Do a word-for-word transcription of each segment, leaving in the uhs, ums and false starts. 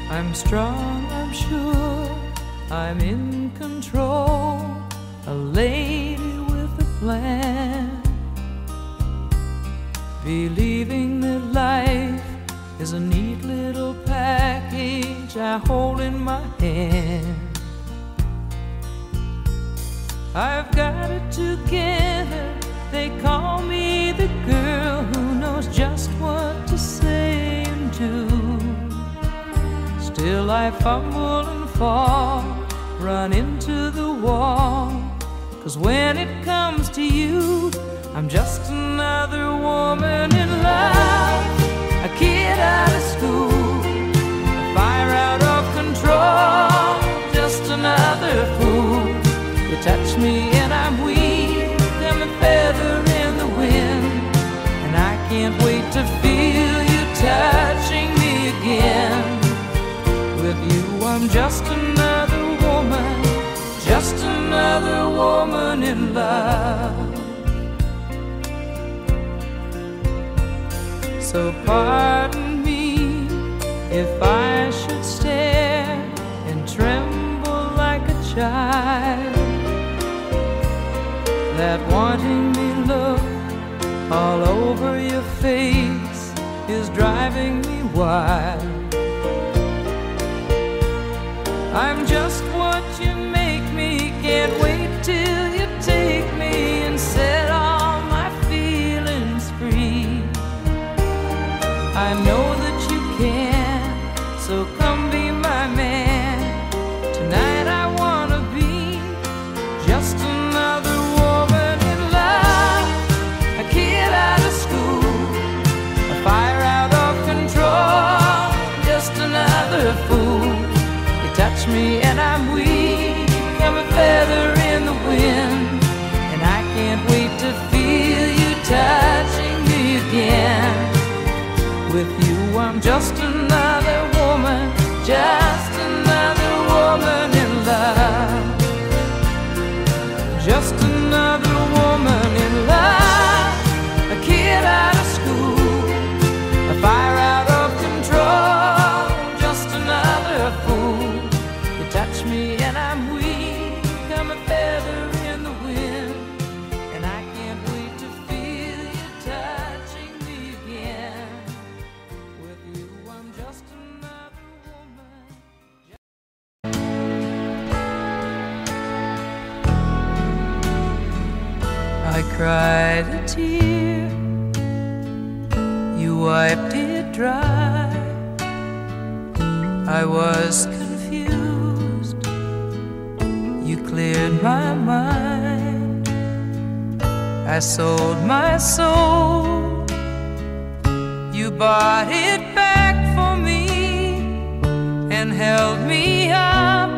I'm strong, I'm sure, I'm in control, a lady with a plan, believing that life is a neat little package I hold in my hand. I've got it together, they call me the girl who knows just what to say and do. Still I fumble and fall, run into the wall, 'cause when it comes to you, I'm just another woman in love, a kid out of school, a fire out of control, just another fool. You touch me and I'm weak, I'm a feather in the wind, and I can't wait to feel you touching me again. With you I'm just another woman, just another woman in love. So pardon me if I should stare and tremble like a child. That wanting me look all over your face is driving me wild. I'm just what you make me, can't wait till you take me and set all my feelings free. I know that you can, so come be my man. Tonight I wanna be just another woman in love, a kid out of school, a fire out of control, just another fool. Touch me and I'm weak, I'm a feather in the wind, and I can't wait to feel you touching me again. With you I'm just another woman, just another woman in love, just another woman in love, a kid out of school, a fire out of control, just another fool. Touch me and I'm weak, I'm a feather in the wind, and I can't wait to feel you touching me again. With you I'm just another woman. I cried a tear, you wiped it dry. I was confused, you cleared my mind. I sold my soul, you bought it back for me and held me up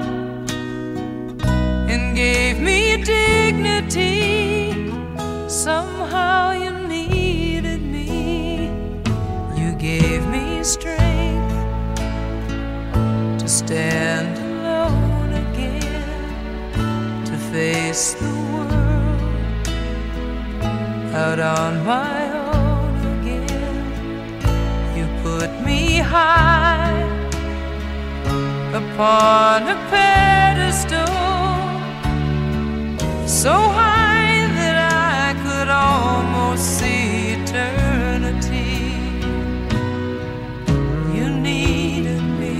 and gave me dignity. Somehow you needed me, you gave me strength to stand alone again, to face the world out on my own again. You put me high upon a pedestal, so high that I could almost see eternity. You needed me,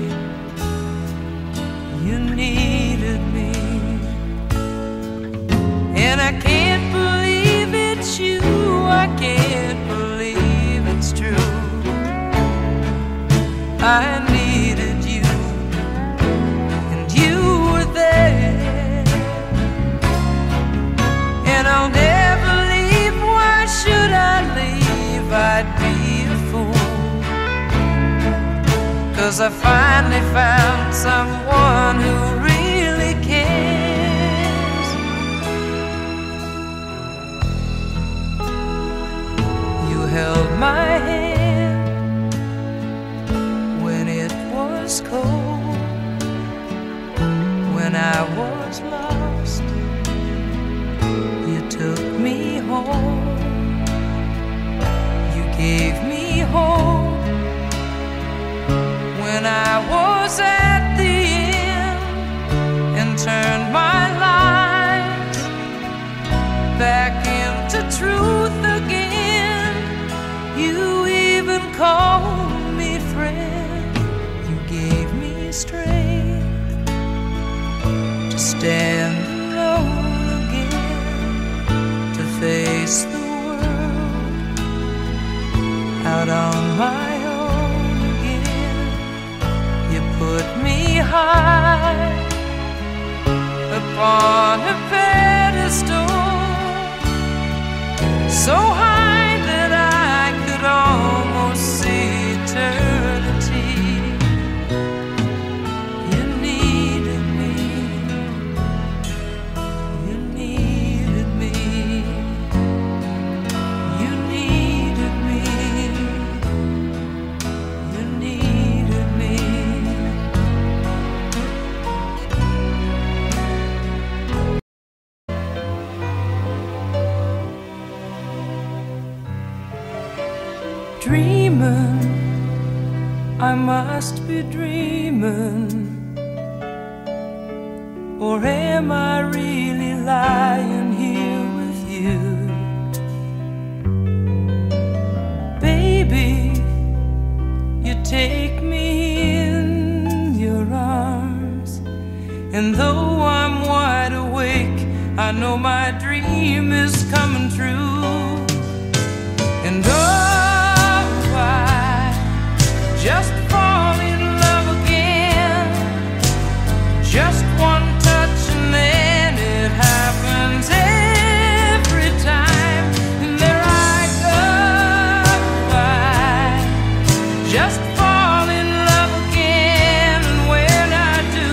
you needed me, and I can't believe it's you, I can't believe it's true. I needed you, and you were there, and I'll never leave. Why should I leave? I'd be a fool, 'cause I finally found someone who really cares. You held my hand when it was cold, when I was lost. You took me home, you gave me hope when I was out on my own again. You put me high upon a pedestal, so high that I could almost see eternity. You needed me, you needed me, you needed me, you needed me. Dreaming, I must be dreaming, or am I really lying here with you? Baby, you take me in your arms, and though I'm wide awake, I know my dream is coming true. And oh, just fall in love again. Just one touch and then it happens every time. And there I go, I just fall in love again. And when I do,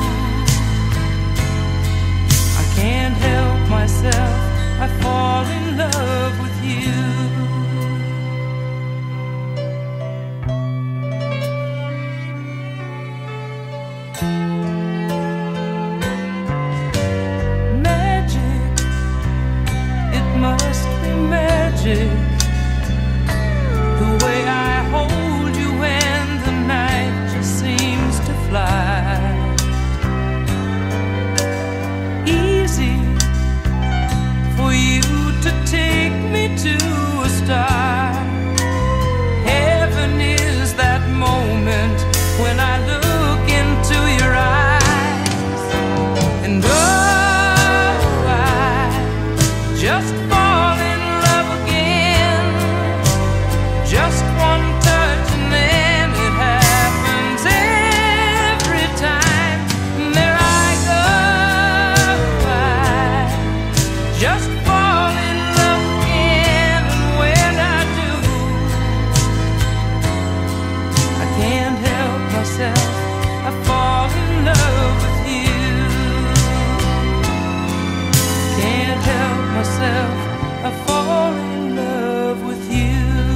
I can't help myself, I fall in love with you. Magic, it must be magic, the way I hold you when the night just seems to fly. Easy for you to take me to a star. Heaven is that moment when I look into your eyes. And oh, I just fall in love again. Just one touch and then it happens every time. And there I go, I just fall in love again. And when I do, I can't help myself, I fall in love with you. Can't help myself, I fall in love with you.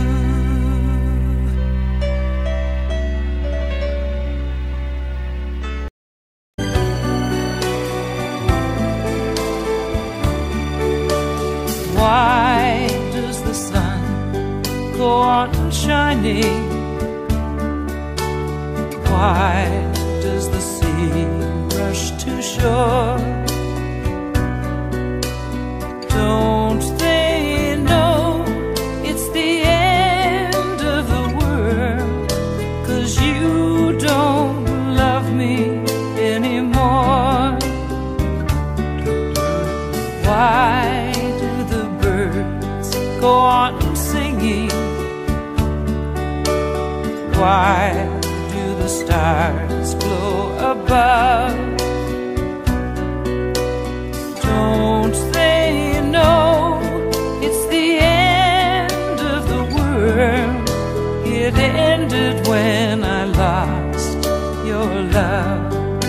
Why does the sun go on shining? Why does the sea rush to shore? Don't they know it's the end of the world? 'Cause you don't love me anymore. Why do the birds go on singing? Why do the stars glow above? Don't they know it's the end of the world? It ended when I lost your love.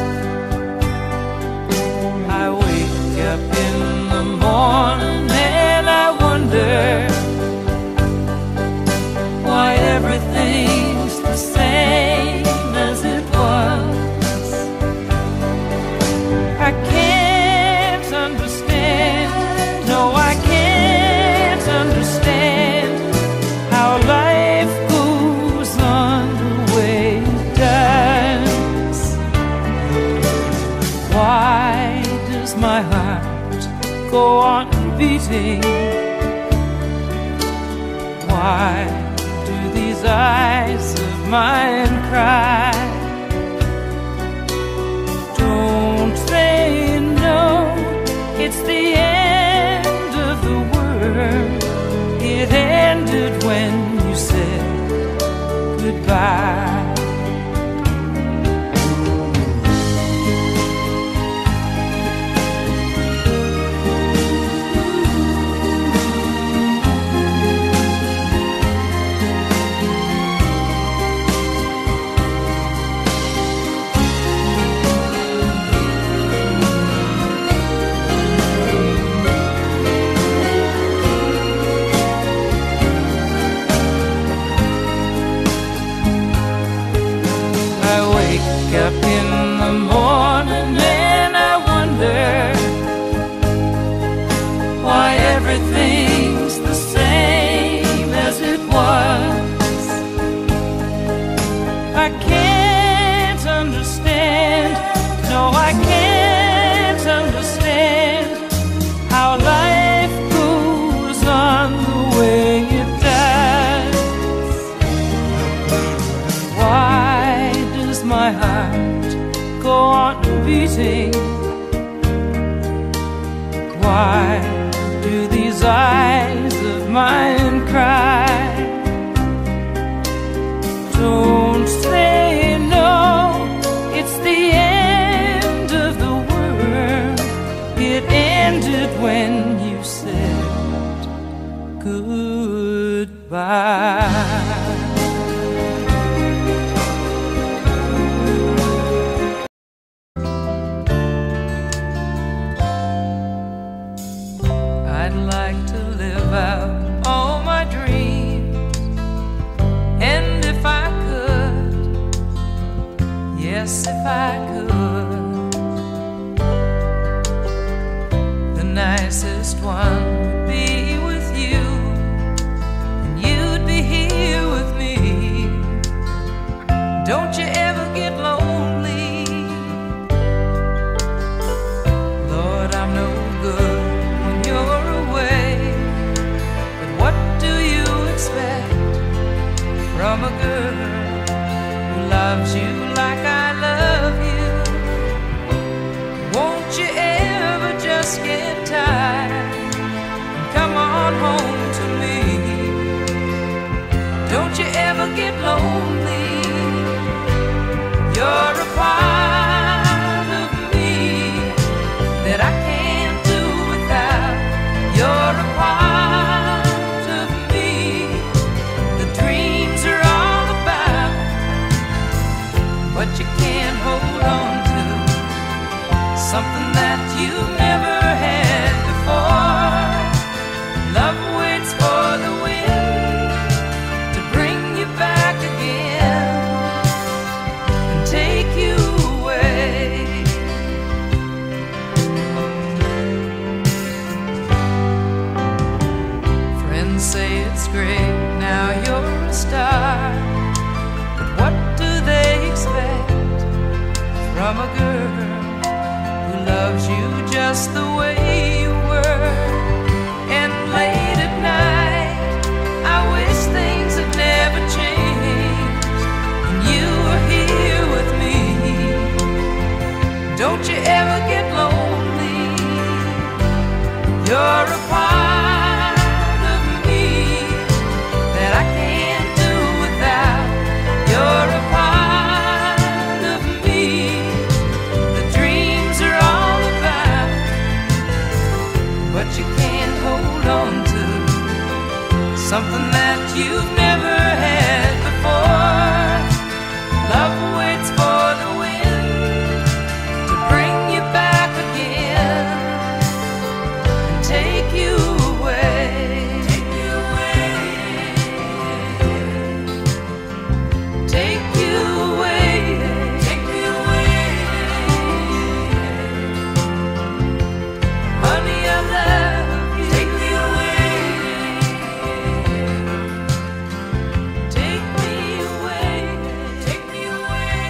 I wake up in the morning and I wonder why everything's the same as it was. I can't understand, no I can't understand how life goes on the way it does. Why does my heart go on beating? Why do these eyes of mine cry? Don't they know it's the end of the world? It ended when you said goodbye. Up in the morning and I wonder why everything's the same as it was. I can't understand, no I can't understand how life goes on the way it does. Why does my heart go on beating? Why do these eyes of mine cry? Don't say no, it's the end of the world. It ended when you said goodbye. I'd like to live out all my dreams, and if I could, yes, if I could, the nicest one would be with you, and you'd be here with me. Don't you ever get lonely? Lord, I'm no good from a girl who loves you like I love you. Won't you ever just get tired and come on home to me? Don't you ever get lonely? You're a part of me that I can't do without. You're a part but you can't hold on to something that you've never had before. Love waits for the wind to bring you back again and take you away. Friends say it's great, now you're a star, but what do they expect from a girl who loves you just the way you were? And late at night I wish things had never changed and you were here with me. Don't you ever get lonely? You're a part of me that I can't do without. You're a part of me the dreams are all about, but you can't hold on to something that you've never had before. Love waits for the wind to bring you back again and take you away. Take you away. Take you away. Take me away. Honey, I love you. Take me away. Take me away. Take me away.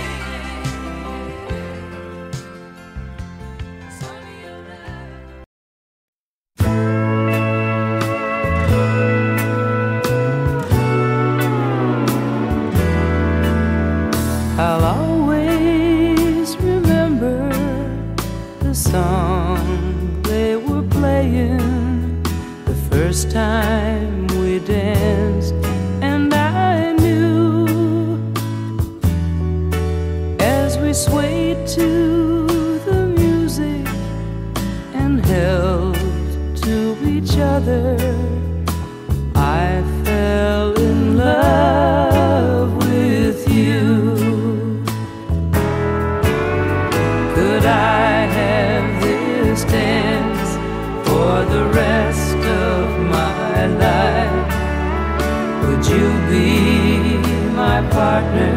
Would you be my partner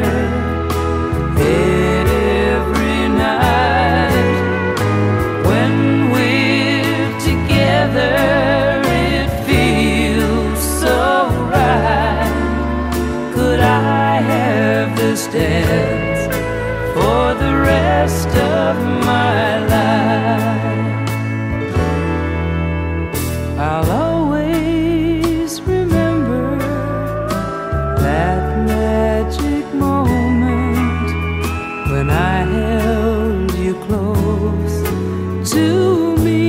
every night? When we're together, it feels so right. Could I have this dance for the rest of my life? I'll always remember that magic moment when I held you close to me.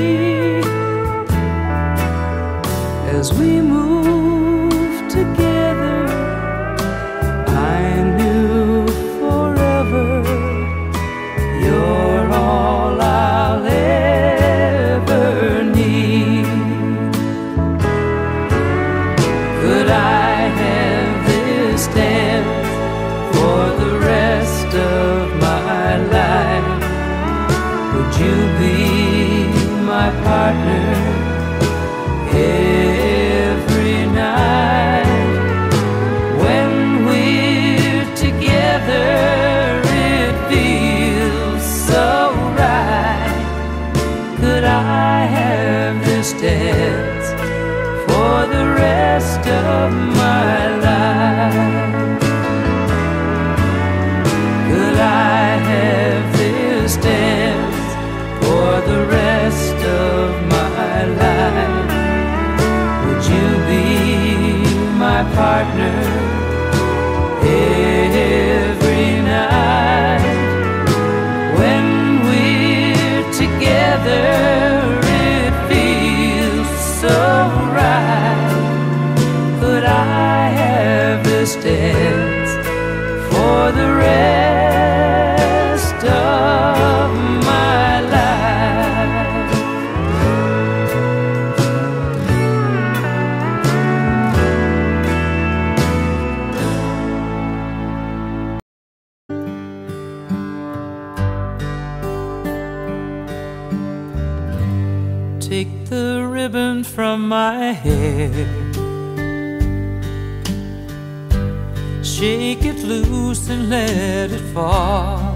As we moved together, I knew forever you're all I'll ever need. Could I have this dance for the rest of my life? Would you be my partner every night? When we're together, it feels so right. Could I have this dance for the rest of my life? Could I have this dance for the rest of my life? Would you be my partner every night? When we're together, it feels so right. Could I have this dance for the rest of my life? Take the ribbon from my hair, shake it loose and let it fall.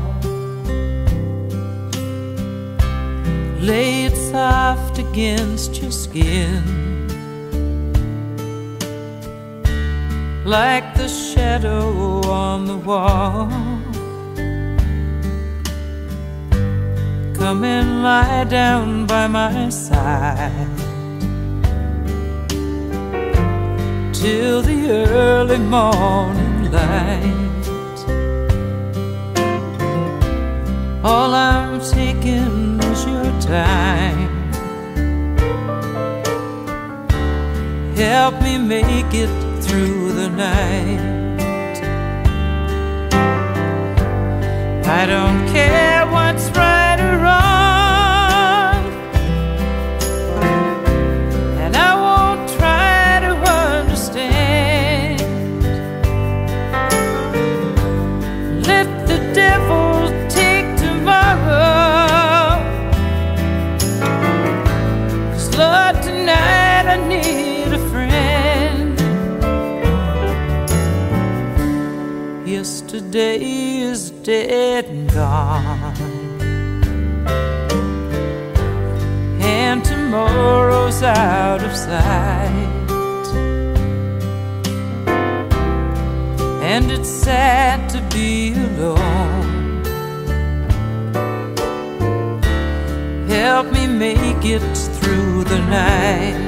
Lay it soft against your skin, like the shadow on the wall. Come and lie down by my side till the early morning light. All I'm taking is your time. Help me make it through the night. I don't care what's right or wrong, and I won't try to understand. Let the devil take tomorrow, 'cause Lord, tonight I need a friend. Yesterday is dead and gone, and tomorrow's out of sight. And it's sad to be alone. Help me make it through the night.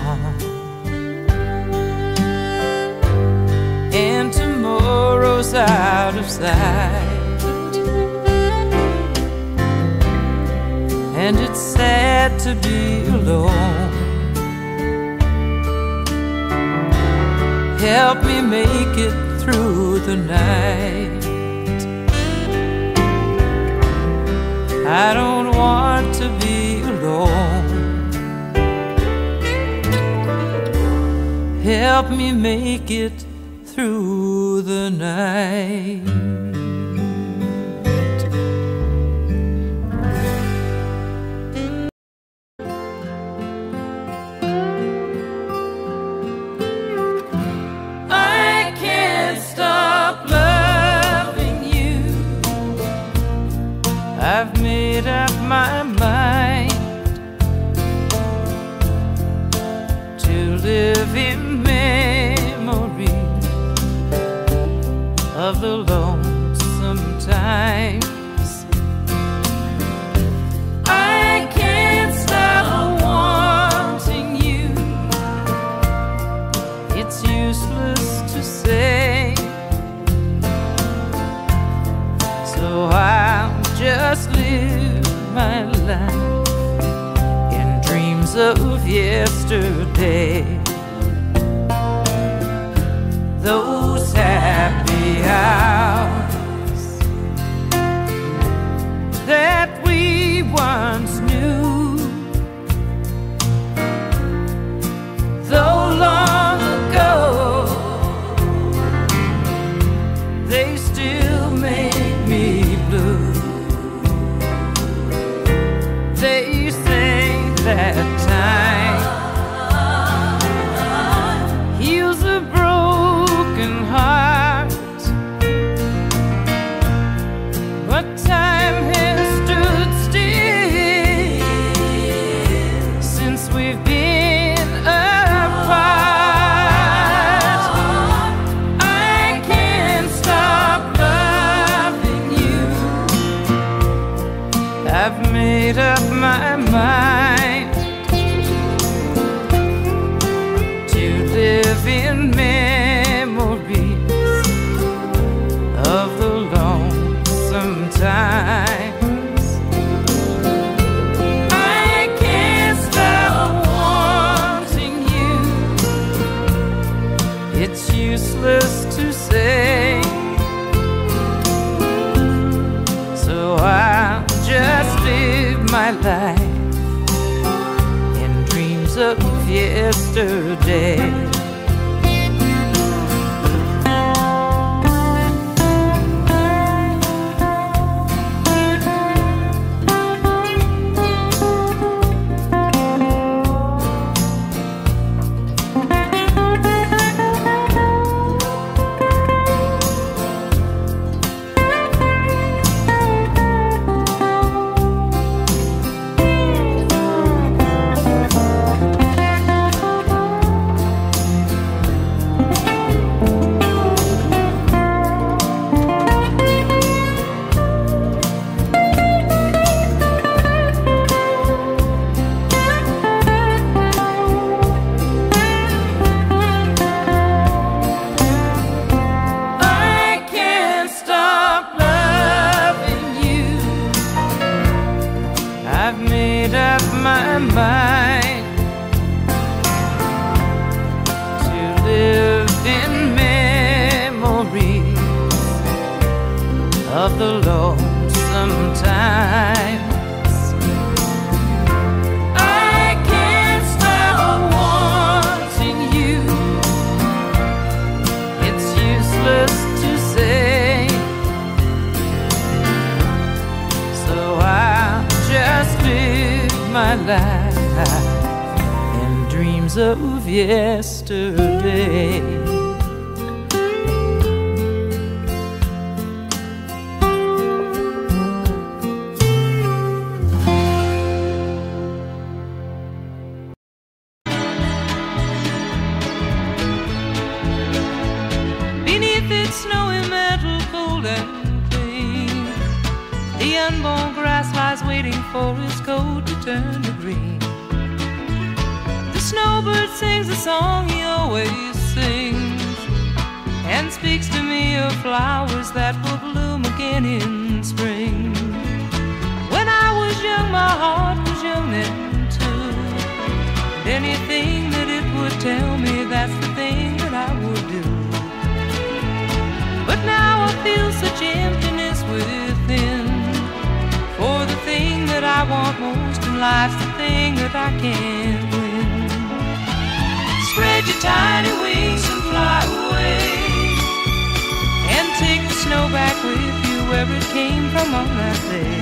gone, and tomorrow's out of sight, and it's sad to be alone. Help me make it through the night. I don't want to be alone. Help me make it through the night. I can't stop loving you. I've made up my mind to live in memory of the lonesome times. I can't stop wanting you. It's useless to say, so I'll just live my life in dreams of yesterday. Those happy hours that we once knew, though long ago, they still make me blue. They say that time heals a broken heart, but time has stood still since we've been apart. I can't stop loving you. I've made up my mind to live in memories of the lonesome times. I can't stop wanting you. It's useless to say, so I'll just live my life in dreams of yesterday. I've made up my mind to live in memories of the lonesome times. I can't stop wanting you. It's useless to say, so I'll just live my life in dreams of yesterday. Beneath its snowy mantle, cold and clean, the unborn grass lies waiting for its coat to turn to green. The snowbird sings a song he always sings, and speaks to me of flowers that will bloom again in spring. When I was young, my heart was young then too, and anything that it would tell me, that's the thing that I would do. But now I feel such emptiness within, for the thing that I want most in life's the thing that I can't win. Spread your tiny wings and fly away, and take the snow back with you where it came from on that day.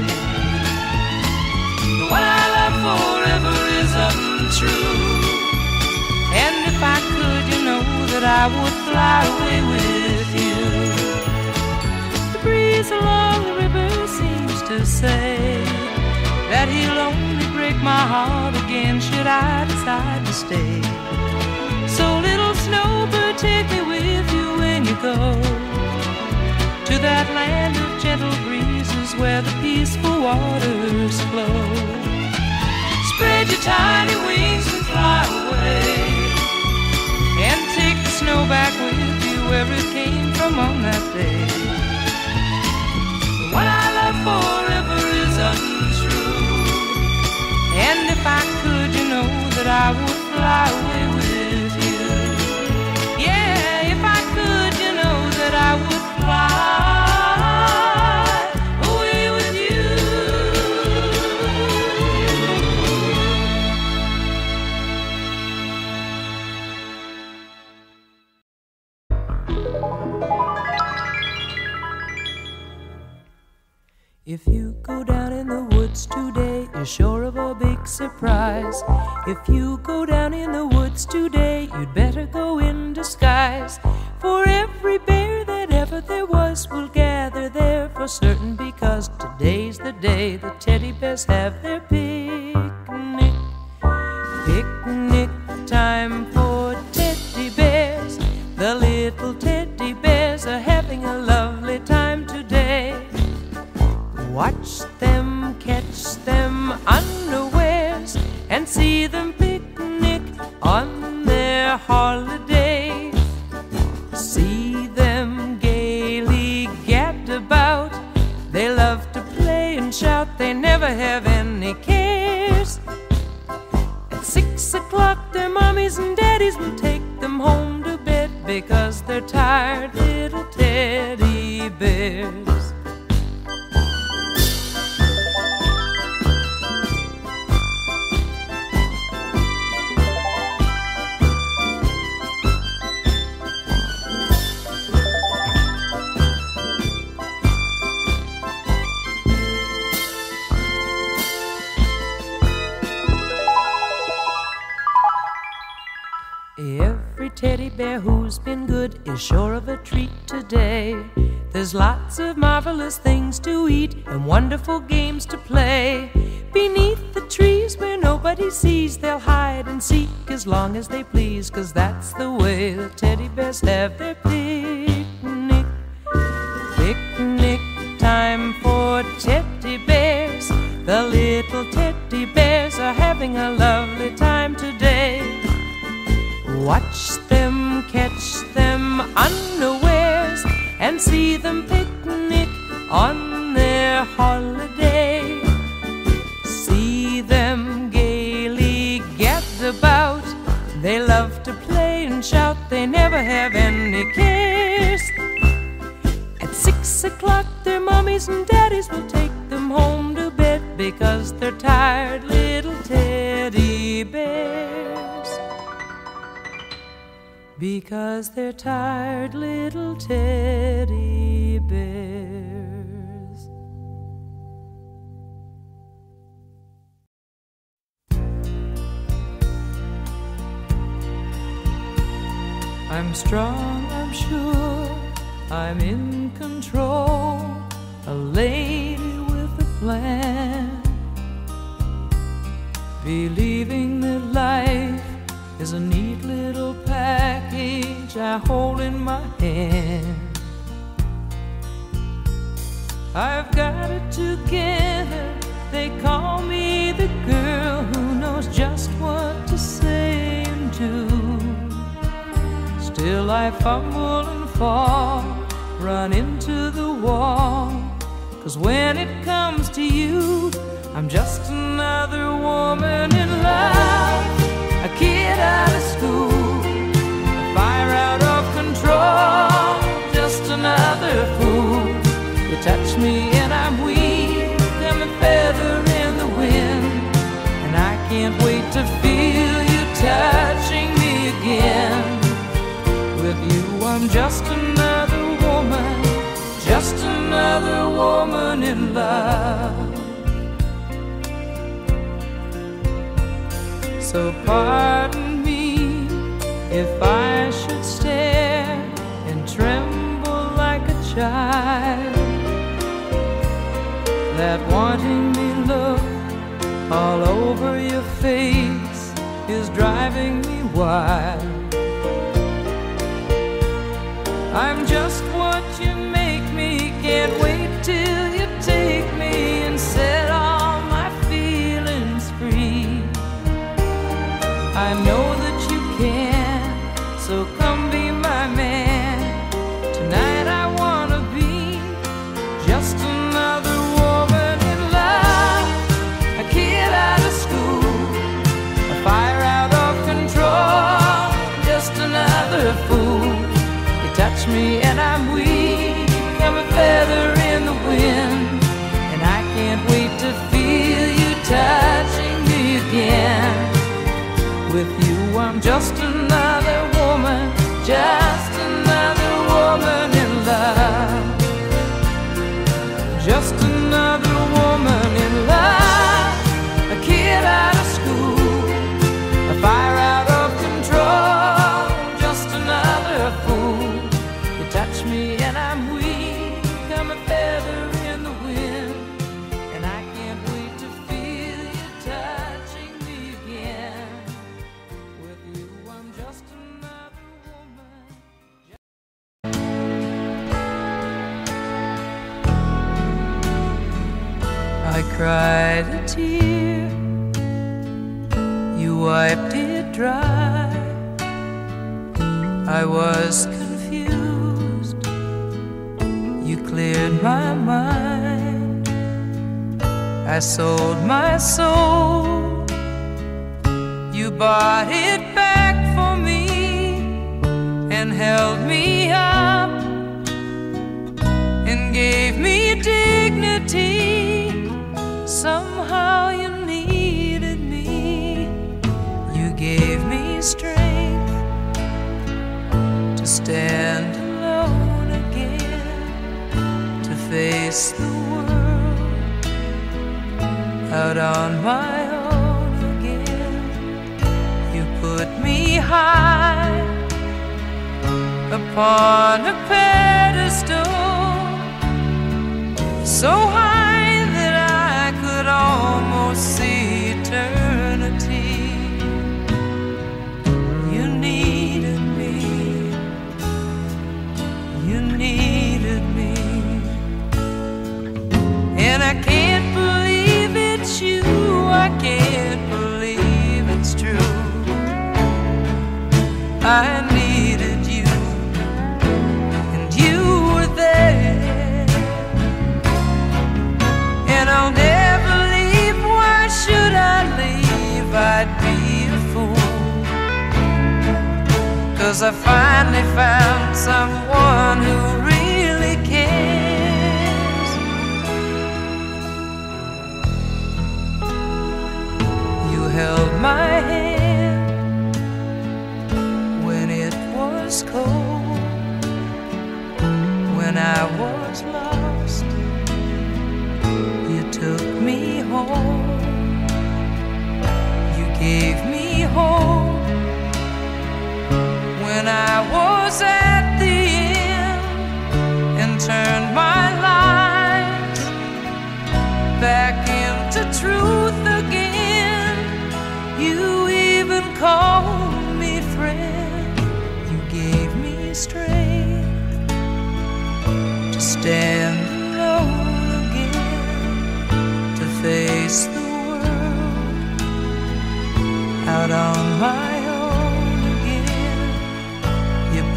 The one I love forever is untrue, and if I could, you know that I would fly away with you. The breeze along the river seems to say that he'll only break my heart again should I decide to stay. So little snowbird, take me with you when you go to that land of gentle breezes where the peaceful waters flow. Spread your tiny wings and fly away, and take the snow back with you where it came from on that day. The one I love forever is untrue, and if I could, you know that I would fly away with you. Yeah, if I could, you know that I would fly away with you. If you go down in the woods today, you're sure of a big surprise. If you go down in the woods today, you'd better go in disguise, for every bear that ever there was will gather there for certain, because today's the day the teddy bears have their picnic. Picnic time for teddy bears. The little teddy bears are having a lovely time today. Watch them, catch them unawares, and see them picnic on their holiday. See them gaily gad about, they love to play and shout, they never have any cares. At six o'clock their mommies and daddies will take them home to bed, because they're tired little teddy bears. Every teddy bear who's been good is sure of a treat today. There's lots of marvelous things to eat and wonderful games to play. Beneath the trees where nobody sees, they'll hide and seek as long as they please, 'cause that's the way the teddy bears have their picnic. Picnic time for teddy bears. The little teddy bears are having a lovely time today. Watch them, catch them unawares, and see them picnic on their holiday. See them gaily gad about, they love to play and shout, they never have any cares. At six o'clock their mommies and daddies will take them home to bed, because they're tired little teddy bears. Because they're tired little teddy bears. I'm strong, I'm sure, I'm in control, a lady with a plan, believing that life is a neat little package I hold in my hand. I've got it together, they call me the girl who knows just what to say and do. Still I fumble and fall, run into the wall. 'Cause when it comes to you, I'm just another woman in love. A kid out of school, a fire out of control, just another fool. You touch me and I'm weak, I'm a feather in the wind, and I can't wait to feel you touching me again. With you I'm just another woman, just another woman in love. So pardon me if I should stare and tremble like a child. That wanting me look all over your face is driving me wild. I'm just what you make me, can't wait till you take me and set all my feelings free. I know that you can, so come be my man. Tonight I wanna be just another woman in love. A kid out of school, a fire out of control, just another fool. You touch me and I'm weak, I'm a feather in the wind, and I can't wait to feel you touching me again. With you I'm just another woman, just another woman in love. Just another woman in love. A kid out of school, a fire out of control, just another fool. You touch me and I'm weak, I'm a feather in the wind, and I can't wait to feel you touching me again. With you I'm just another woman. I cried a tear, you wiped it dry. I was confused, you cleared my mind. I sold my soul, you bought it back for me and held me up and gave me dignity. Somehow you needed me, you gave me strength to stand alone again, to face the world out on my own again. You put me high upon a pedestal, so high that I could almost see eternity. You needed me, you needed me, and I can't believe it's you, I can't believe it's true. I needed you, and you were there, and I'll never leave. Why should I leave? I'd be a fool, 'cause I finally found someone who really cares. You held my hand when it was cold, when I was lost. You took me home, you gave me hope when I was at the end, and turned my life back into truth again. You even called me friend, you gave me strength to stand alone again, to face the world out on my own again. You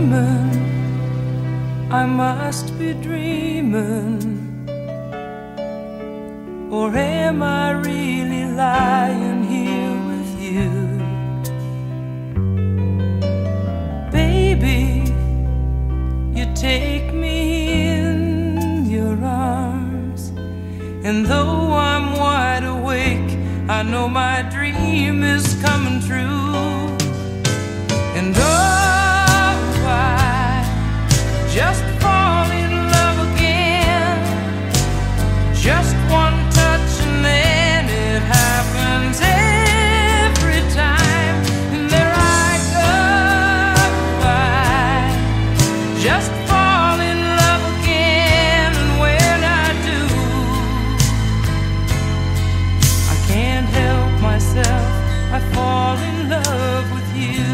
dreaming, I must be dreaming, or am I really lying here with you? Baby, you take me in your arms, and though I'm wide awake, I know my dream is coming true. And oh, I just fall in love again, just one touch and then it happens every time. And there I go, I just fall in love again, and when I do, I can't help myself, I fall in love with you.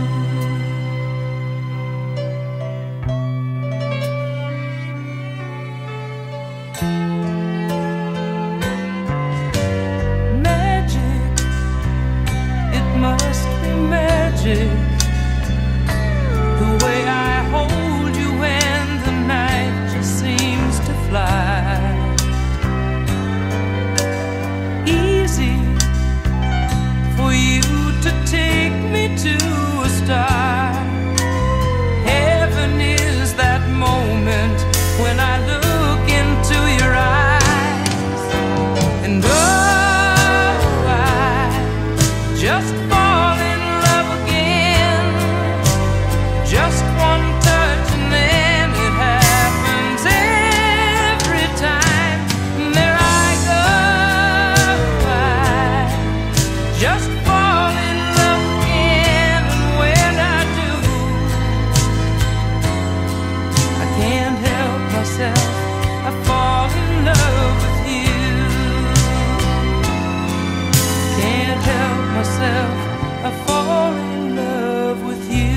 Magic, it must be magic, the way I hold you when the night just seems to fly. Easy for you to take me to a star. Heaven is that moment when I look into your eyes. And oh, I just fall in love again, just one touch and then it happens every time. And there I go, I just fall in love again, and when I do, I can't help myself, I fall in love with you. Can't help myself, I fall in love with you.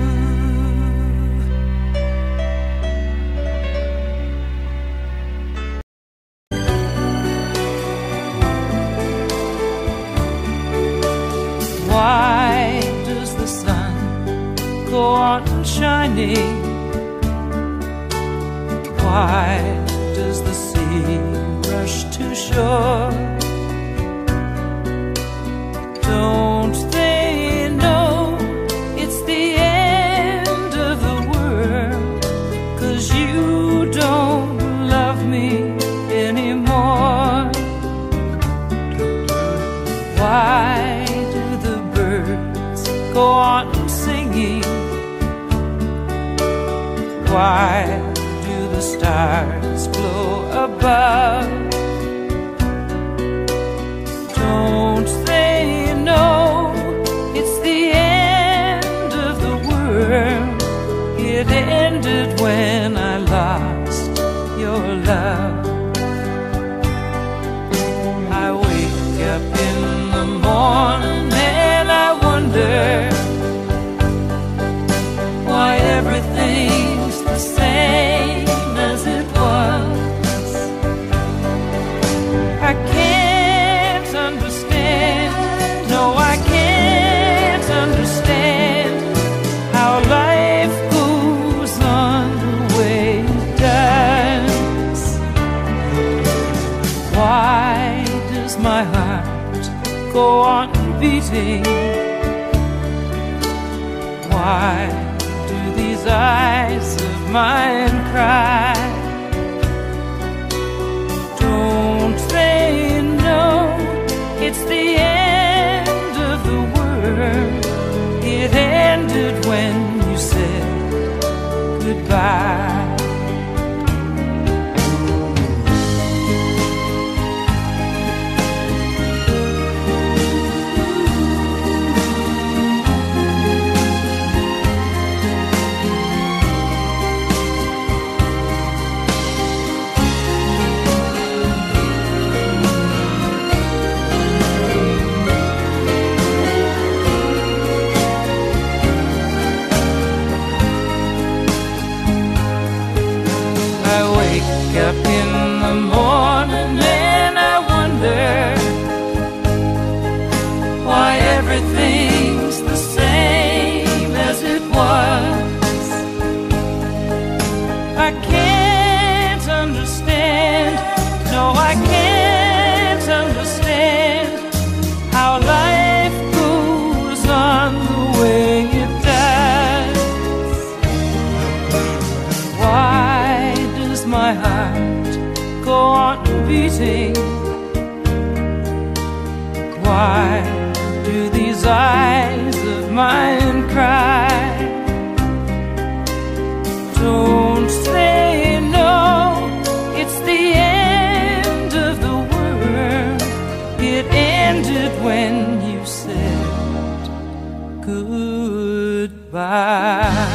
Why does the sun go on shining? Why does the sea rush to shore? Don't they know it's the end of the world? 'Cause you don't love me anymore. Why do the birds go on singing? Why do the stars glow above? Don't they know it's the end of the world? It ended when I lost your love. I wake up in the morning and I wonder why everything's the same as it was. I can't understand, no I can't understand how life goes on the way it does. Why does my heart go on beating? Why do these eyes of mine cry? Don't they know it's the end of the world? It ended when you said goodbye. Up in the morning and I wonder why everything's the same as it was. understand. No, I can't understand how life goes on the way it does. Why does my heart go on beating? Why do these eyes of mine cry? Don't say no, it's the end of the world. It ended when you said goodbye.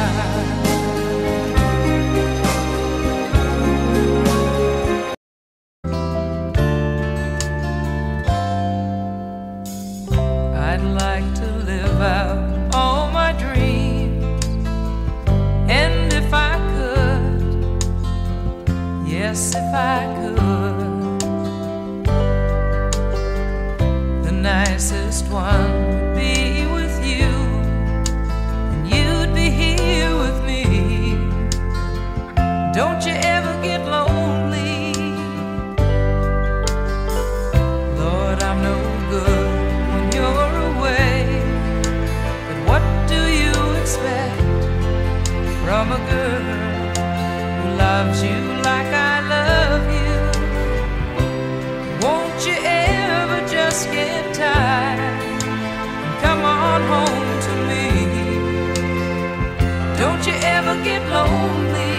I'd like to live out all my dreams, and if I could, yes, if I could, the nicest one would be with you, and you'd be here with me. Don't you ever get lonely? Lord, I'm no good when you're away, but what do you expect from a girl who loves you like I love you? Won't you ever just get tired and come on home to me? Don't you ever get lonely?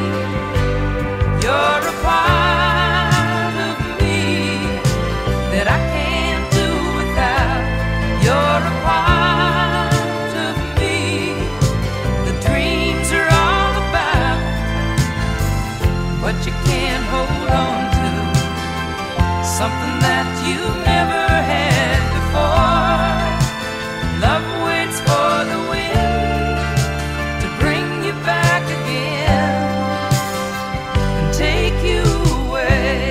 You're a part of me that I can't do without. You're a part of me the dreams are all about, but you can't hold on to something that you've never had before. Love waits for the wind to bring you back again and take you away.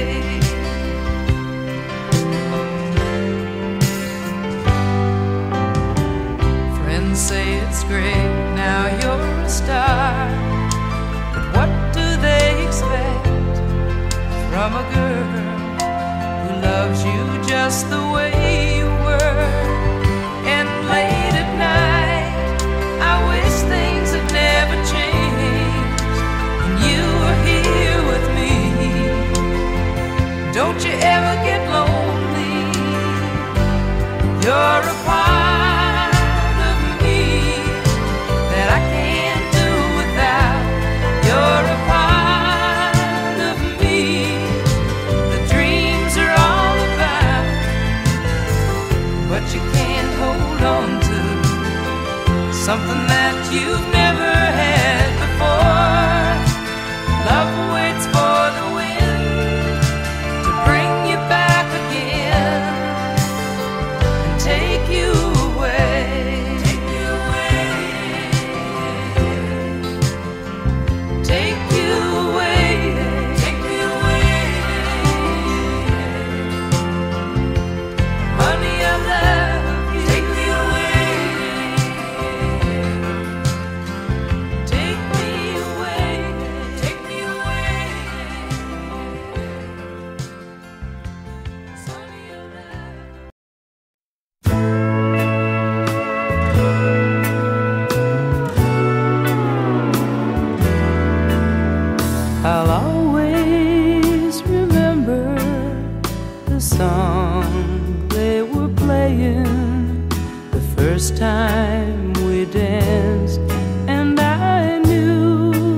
Friends say it's great, now you're a star, but what do they expect from a girl who loves you just the way you were? And late at night I wish things had never changed and you were here with me. Don't you ever get lonely? You're a part of me that I can't do without. You're a part of me the dreams are all about, but you can't hold on to something that you've never had before. Love waits for the wind to bring you back again and take you away. Take you away. Take you away. Take me away. Honey, I love you. Take me away. Take me away. Take me away. Honey, I love you. I'll always remember the song they were playing the first time we danced, and I knew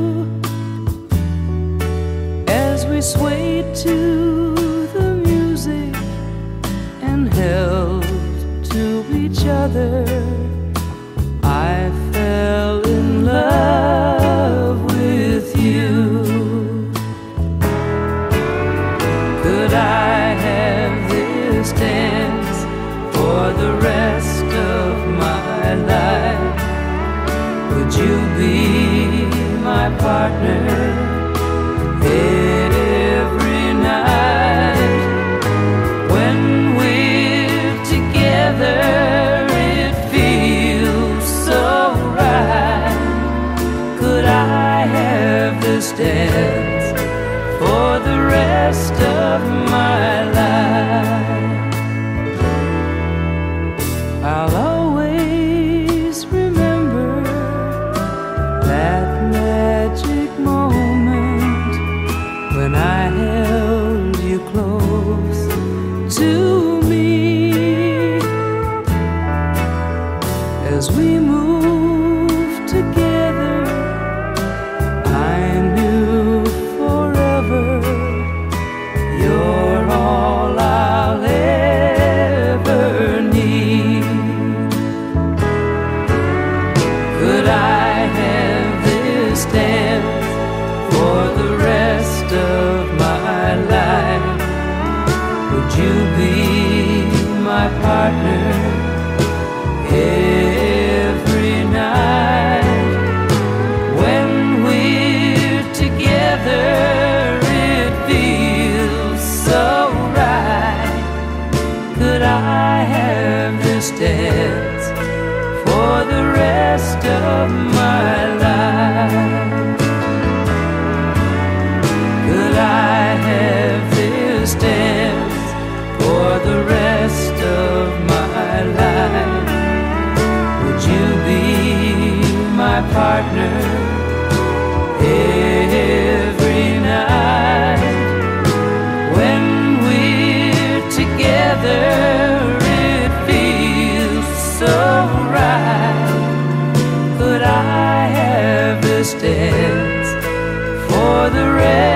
as we swayed to the music and held to each other, I fell in love with you. Could I have this dance for the rest of my life? Would you be my partner every night? When we're together it feels so right. Could I have this dance for of my life. I'll always remember that magic moment when I held you close to me. As we moved together, I knew forever you're all I'll ever need. Could I have this dance for the rest of my life? Would you be my partner every night? When we're together, it feels so right. Could I have this dance for the rest of my life? Could I have this dance for the rest of my life? Would you be my partner every night? When we're together, it feels so right. Could I have this dance for the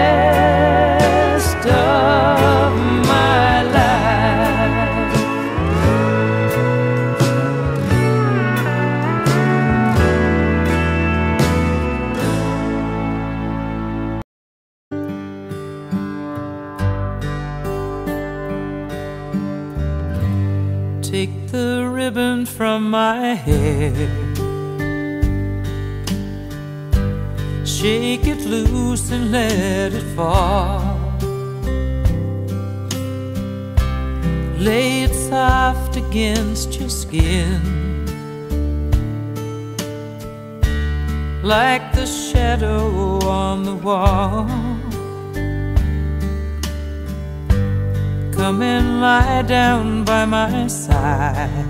rest of my life? Take the ribbon from my hair, shake it loose and let it fall. Lay it soft against your skin, like the shadow on the wall. Come and lie down by my side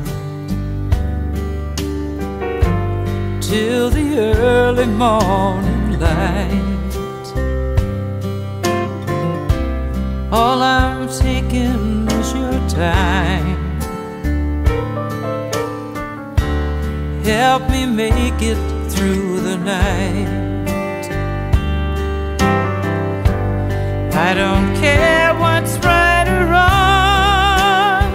till the early morning light. All I'm taking is your time. Help me make it through the night. I don't care what's right or wrong,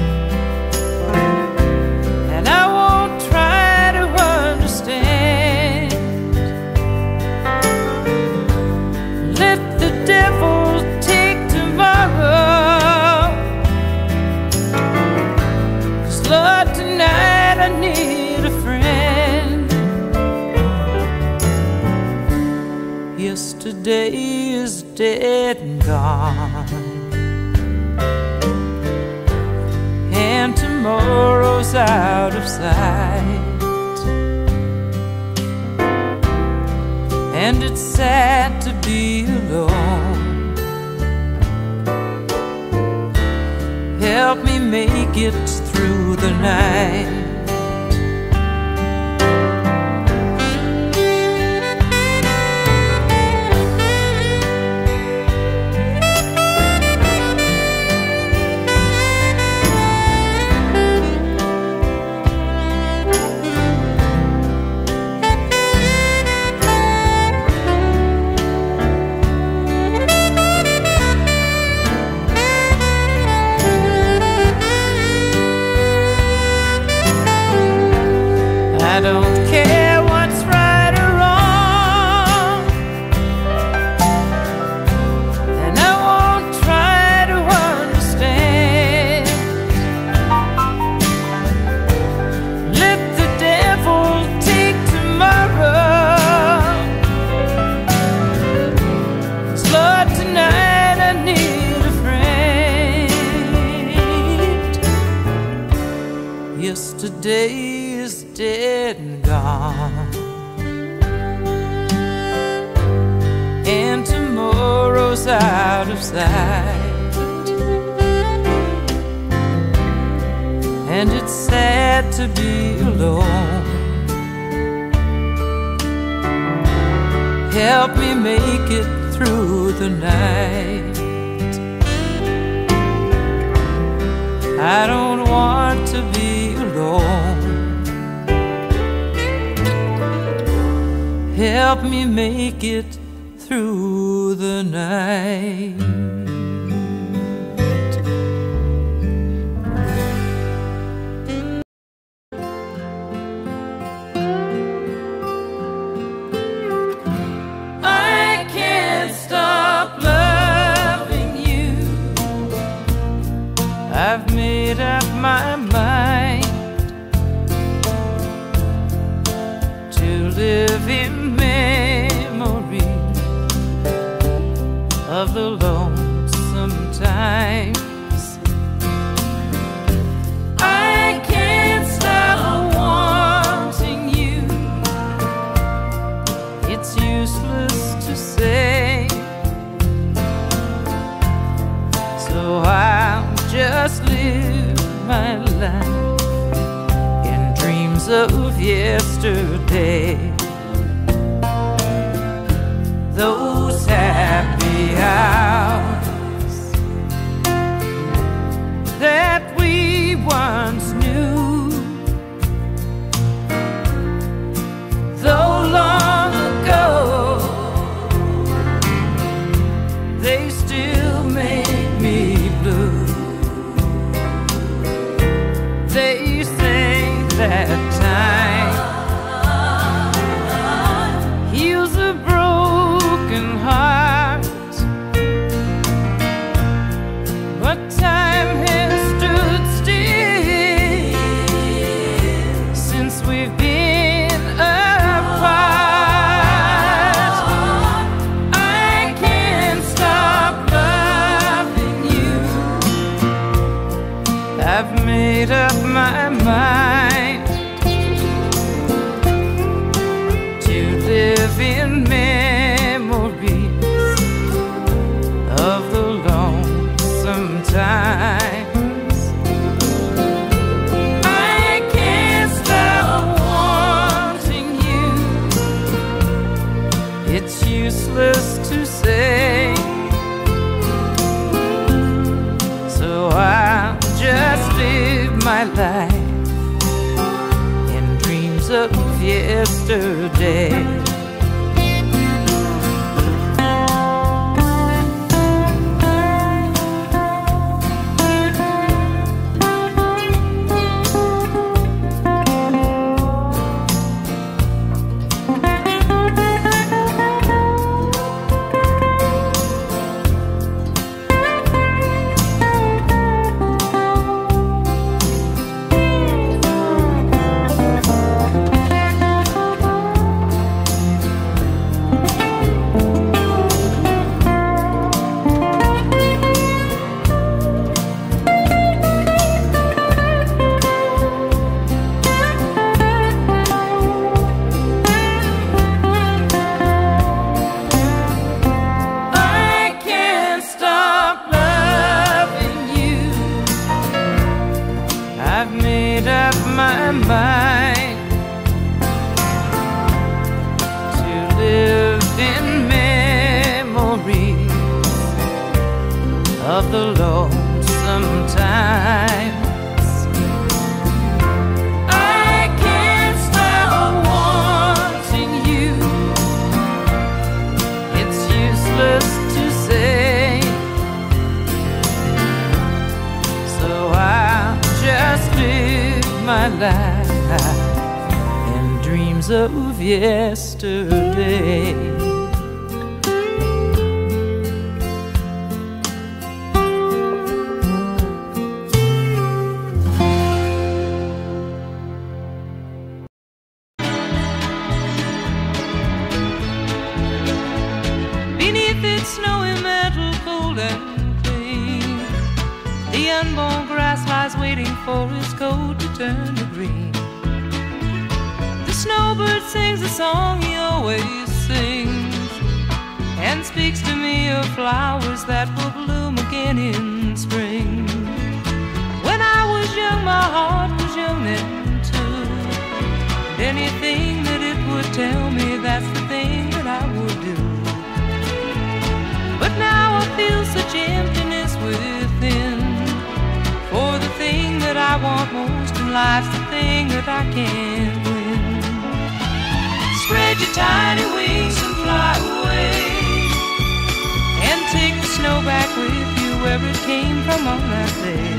and I won't try to understand. Let the devil take tomorrow, 'cause Lord, tonight I need a friend. Yesterday is dead and gone, and tomorrow's out of sight. And it's sad to be alone. Help me make it through the night. I don't care what's right or wrong, and I won't try to understand. Let the devil take tomorrow, 'cause Lord, tonight I need a friend. Yesterday is dead and gone, and tomorrow's out of sight. to be alone. Help me make it through the night. I don't want to be alone. Help me make it through the night. I've made up my mind to live in memory of the lonesome times. I can't stop wanting you. It's useless to say, so I'll just live my life in dreams of yesterday. Those happy hours that we once knew, though long ago, they still make me blue. They say that time heals a broken heart, but time has stood still since we've been apart. I can't stop loving you. I've made up my mind to live in memories of the lonesome times. I can't stop wanting you. It's useless to say, so I'll just live my life in dreams of yesterday. I've made up my mind to live in memories of the lonesome times. I can't stop wanting you. It's useless to say, so I'll just live my life in dreams of yesterday. Beneath its snowy mantle, cold and clean, the unborn grass lies waiting for its coat to turn to green. The snowbird sings the song he always sings, and speaks to me of flowers that will bloom again in spring. When I was young, my heart was young then but now I feel such emptiness within. For the thing that I want most in life's the thing that I can't win. Spread your tiny wings and fly away, and take the snow back with you where it came from on that day.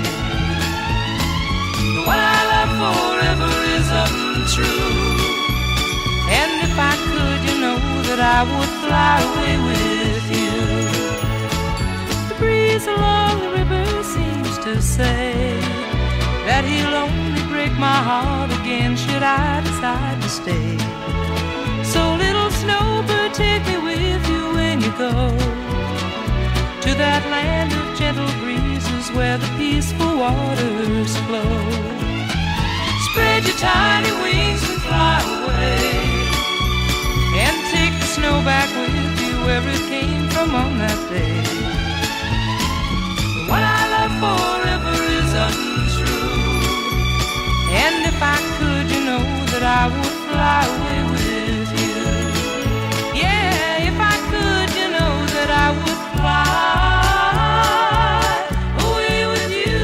The one I love forever is untrue, and if I could, you know that I would fly away with you. The breeze along the river seems to say that he'll only break my heart again should I decide to stay. So little snowbird, take me with you when you go to that land of gentle breezes where the peaceful waters flow. Spread your tiny wings and fly away, and take the snow back with you where it came from on that day. The one I love forever is untrue, and if I could, you know that I would fly away with you. Yeah, if I could, you know that I would fly away with you.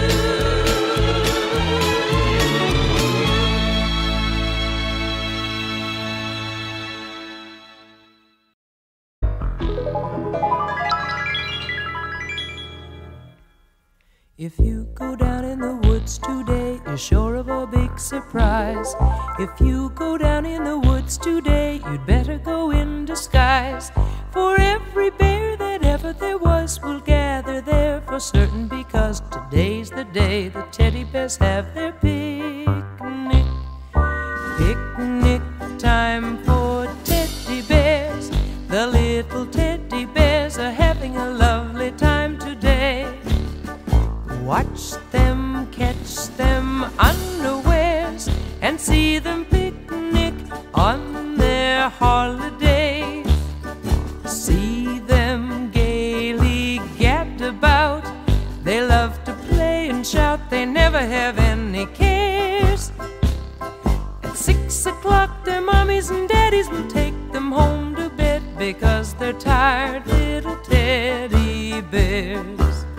If you go down in the woods today, you're sure of a big surprise. If you go down in the woods today, you'd better go in disguise. For every bear that ever there was will gather there for certain, because today's the day the teddy bears have their picnic. Picnic time for teddy bears. The little teddy bears are having a lovely time today. Watch them, catch them unawares, and see them picnic on their holiday. See them gaily gad about. They love to play and shout, they never have any cares. At six o'clock their mommies and daddies will take them home to bed, because they're tired little teddy bears.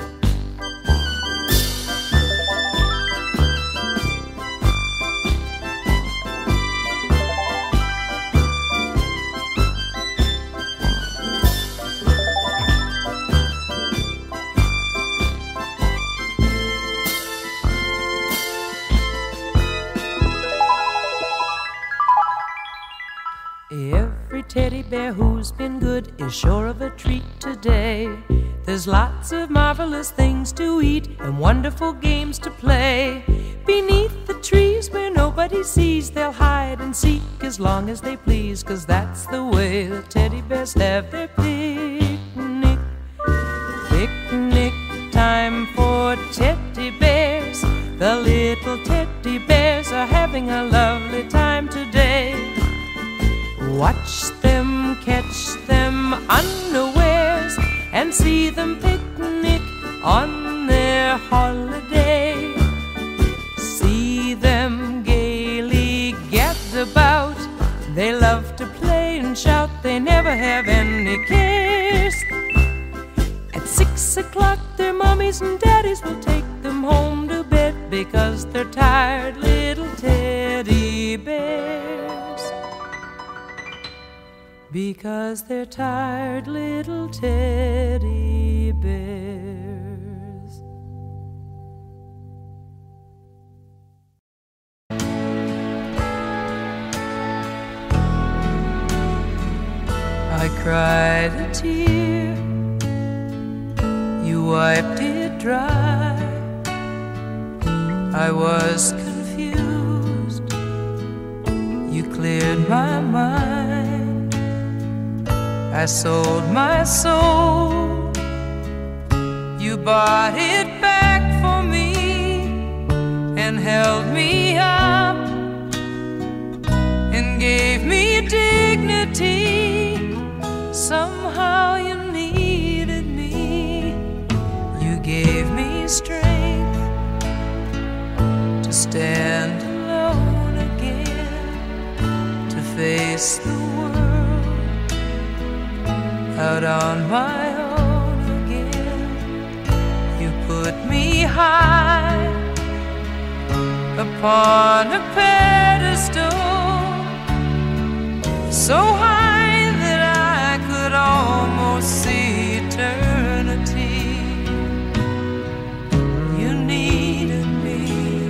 Every teddy bear who's been good is sure of a treat today. There's lots of marvelous things to eat and wonderful games to play. Beneath the trees where nobody sees, they'll hide and seek as long as they please, 'cause that's the way the teddy bears have their picnic. Picnic time for teddy bears. The little teddy bears are having a lovely time today. Watch them, catch them unawares, and see them picnic on their holiday. See them gaily gad about. They love to play and shout, they never have any cares. At six o'clock their mommies and daddies will take them home to bed, because they're tired little teddy bears. Because they're tired little teddy bears. I cried a tear, you wiped it dry. I was confused, you cleared my mind. I sold my soul, you bought it back for me and held me up and gave me dignity. Somehow you needed me, you gave me strength to stand alone again, to face the world out on my own upon a pedestal, so high that I could almost see eternity. You needed me,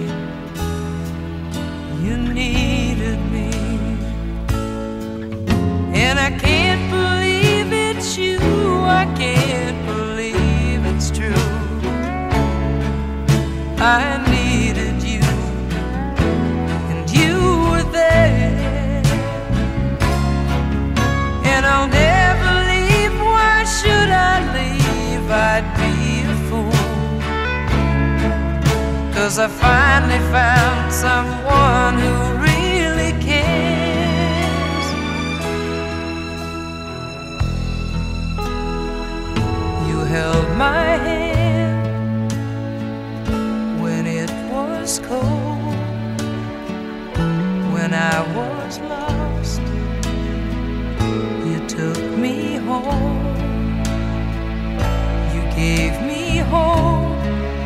you needed me, and I can't believe it's you, I can't believe it's true. I needed you, and you were there, and I'll never leave. Why should I leave? I'd be a fool, 'cause I finally found someone who really cares. You held my hand when it was cold, when I was lost. You took me home, you gave me hope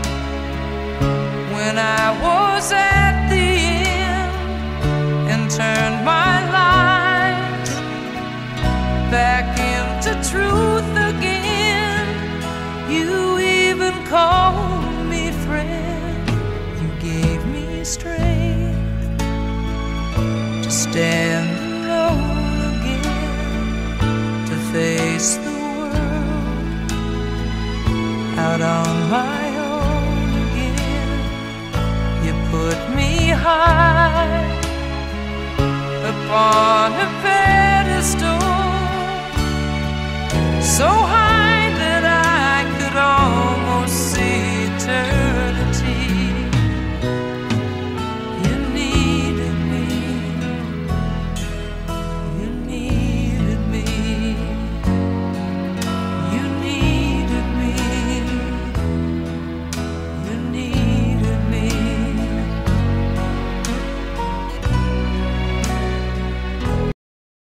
when I was at the end, and turned my life back into truth again. You even called me friend, you gave me strength to stand alone again, to face the world out on my own again. You put me high upon a pedestal, so high